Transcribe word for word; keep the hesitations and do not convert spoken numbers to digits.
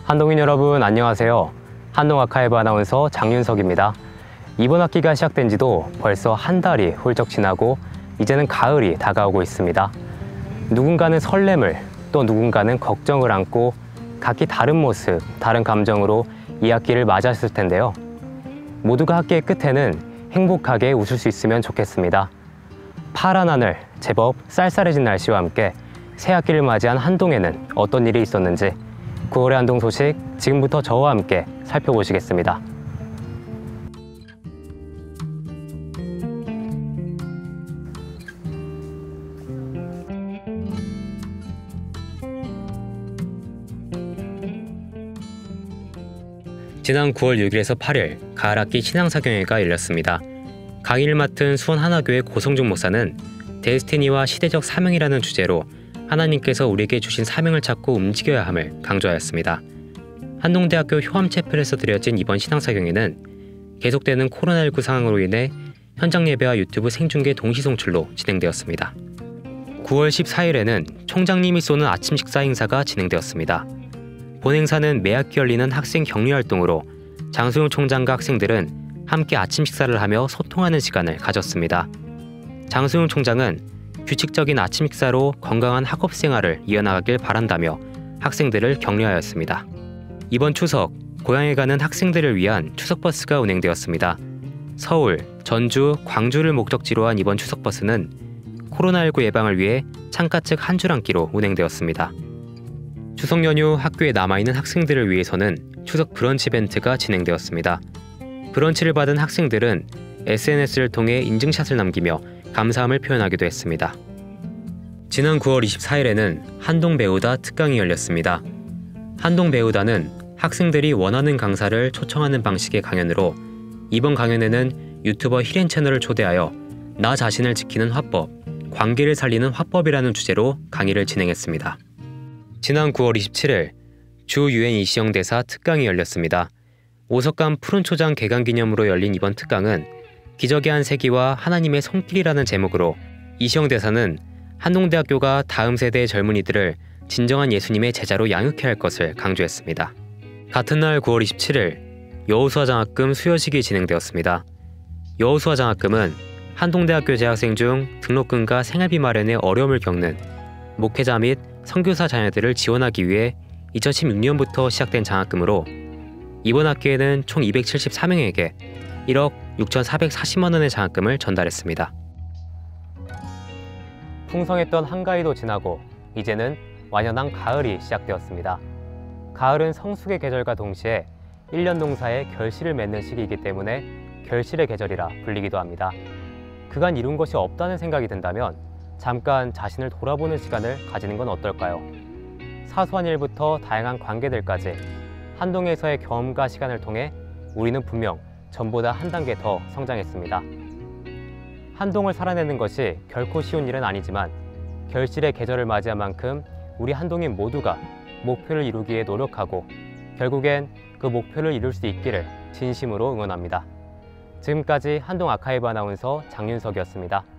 한동인 여러분 안녕하세요. 한동 아카이브 아나운서 장윤석입니다. 이번 학기가 시작된 지도 벌써 한 달이 훌쩍 지나고 이제는 가을이 다가오고 있습니다. 누군가는 설렘을 또 누군가는 걱정을 안고 각기 다른 모습, 다른 감정으로 이 학기를 맞이했을 텐데요. 모두가 학기의 끝에는 행복하게 웃을 수 있으면 좋겠습니다. 파란 하늘, 제법 쌀쌀해진 날씨와 함께 새 학기를 맞이한 한동에는 어떤 일이 있었는지 구월의 한동 소식 지금부터 저와 함께 살펴보시겠습니다. 지난 구월 육일에서 팔일 가을학기 신앙사경회가 열렸습니다. 강의를 맡은 수원 하나교회 고성중 목사는 데스티니와 시대적 사명이라는 주제로 하나님께서 우리에게 주신 사명을 찾고 움직여야 함을 강조하였습니다. 한동대학교 효암채플에서 드려진 이번 신앙사경회는 계속되는 코로나십구 상황으로 인해 현장 예배와 유튜브 생중계 동시송출로 진행되었습니다. 구월 십사일에는 총장님이 쏘는 아침 식사 행사가 진행되었습니다. 본 행사는 매 학기 열리는 학생 격리 활동으로 장소영 총장과 학생들은 함께 아침 식사를 하며 소통하는 시간을 가졌습니다. 장소영 총장은 규칙적인 아침 식사로 건강한 학업 생활을 이어나가길 바란다며 학생들을 격려하였습니다. 이번 추석, 고향에 가는 학생들을 위한 추석버스가 운행되었습니다. 서울, 전주, 광주를 목적지로 한 이번 추석버스는 코로나십구 예방을 위해 창가 측 한 줄 앉기로 운행되었습니다. 추석 연휴 학교에 남아있는 학생들을 위해서는 추석 브런치 이벤트가 진행되었습니다. 브런치를 받은 학생들은 에스엔에스를 통해 인증샷을 남기며 감사함을 표현하기도 했습니다. 지난 구월 이십사일에는 한동 배우다 특강이 열렸습니다. 한동 배우다는 학생들이 원하는 강사를 초청하는 방식의 강연으로 이번 강연에는 유튜버 히렌 채널을 초대하여 나 자신을 지키는 화법, 관계를 살리는 화법이라는 주제로 강의를 진행했습니다. 지난 구월 이십칠일 주 유엔 이시영 대사 특강이 열렸습니다. 오석감 푸른 초장 개강 기념으로 열린 이번 특강은 기적의 한 세기와 하나님의 손길이라는 제목으로 이시영 대사는 한동대학교가 다음 세대의 젊은이들을 진정한 예수님의 제자로 양육해야 할 것을 강조했습니다. 같은 날 구월 이십칠일 여호수아 장학금 수여식이 진행되었습니다. 여호수아 장학금은 한동대학교 재학생 중 등록금과 생활비 마련에 어려움을 겪는 목회자 및 선교사 자녀들을 지원하기 위해 이천십육년부터 시작된 장학금으로 이번 학기에는 총 이백칠십사명에게 일억 육천사백사십만 원의 장학금을 전달했습니다. 풍성했던 한가위도 지나고 이제는 완연한 가을이 시작되었습니다. 가을은 성숙의 계절과 동시에 일 년 농사에 결실을 맺는 시기이기 때문에 결실의 계절이라 불리기도 합니다. 그간 이룬 것이 없다는 생각이 든다면 잠깐 자신을 돌아보는 시간을 가지는 건 어떨까요? 사소한 일부터 다양한 관계들까지 한동에서의 경험과 시간을 통해 우리는 분명 전보다 한 단계 더 성장했습니다. 한동을 살아내는 것이 결코 쉬운 일은 아니지만 결실의 계절을 맞이한 만큼 우리 한동인 모두가 목표를 이루기에 노력하고 결국엔 그 목표를 이룰 수 있기를 진심으로 응원합니다. 지금까지 한동 아카이브 아나운서 장윤석이었습니다.